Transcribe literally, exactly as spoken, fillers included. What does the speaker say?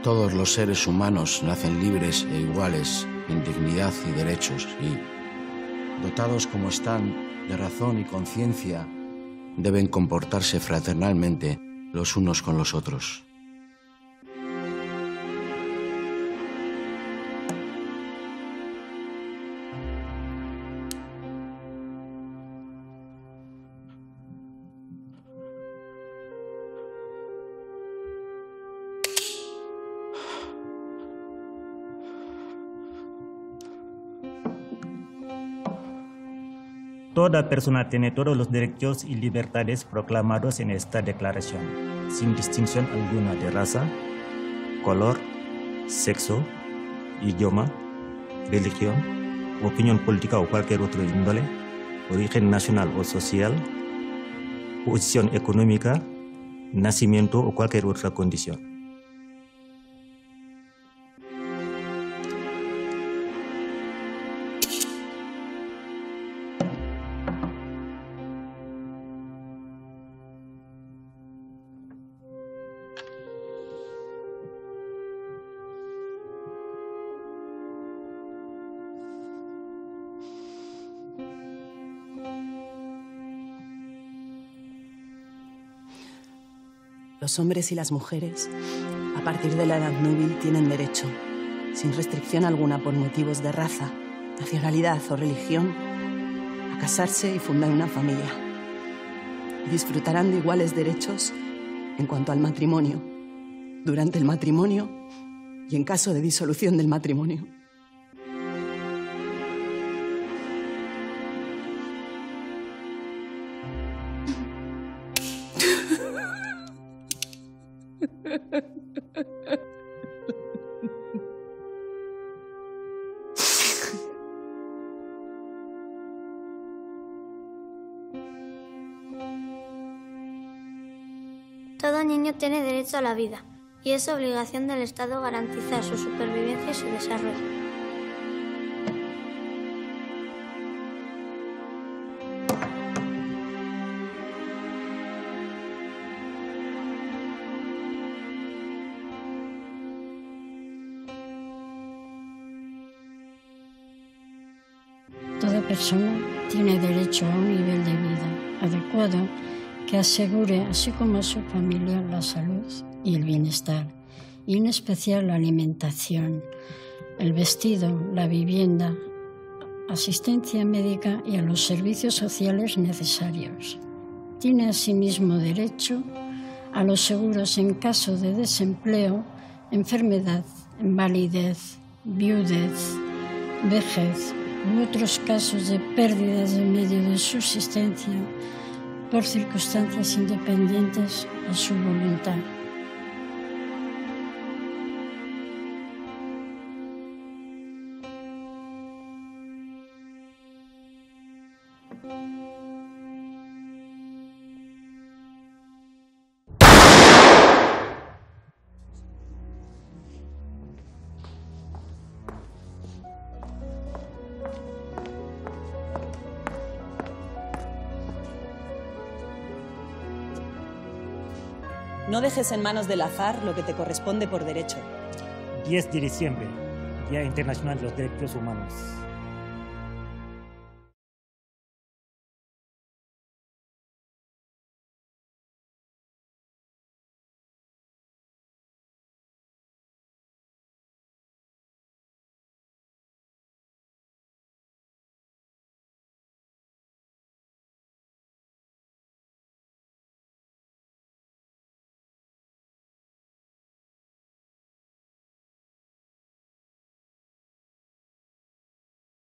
Todos los seres humanos nacen libres e iguales en dignidad y derechos y, dotados como están de razón y conciencia, deben comportarse fraternalmente los unos con los otros. Toda persona tiene todos los derechos y libertades proclamados en esta declaración, sin distinción alguna de raza, color, sexo, idioma, religión, opinión política o cualquier otro índole, origen nacional o social, posición económica, nacimiento o cualquier otra condición. Los hombres y las mujeres, a partir de la edad núbil, tienen derecho, sin restricción alguna por motivos de raza, nacionalidad o religión, a casarse y fundar una familia. Y disfrutarán de iguales derechos en cuanto al matrimonio, durante el matrimonio y en caso de disolución del matrimonio. Todo niño tiene derecho a la vida y es obligación del Estado garantizar su supervivencia y su desarrollo. Toda persona tiene derecho a un nivel de vida adecuado que asegure, así como a su familia, la salud y el bienestar, y en especial la alimentación, el vestido, la vivienda, asistencia médica y a los servicios sociales necesarios. Tiene asimismo derecho a los seguros en caso de desempleo, enfermedad, invalidez, viudez, vejez u otros casos de pérdidas de medio de subsistencia por circunstancias independientes a su voluntad. No dejes en manos del azar lo que te corresponde por derecho. diez de diciembre, Día Internacional de los Derechos Humanos.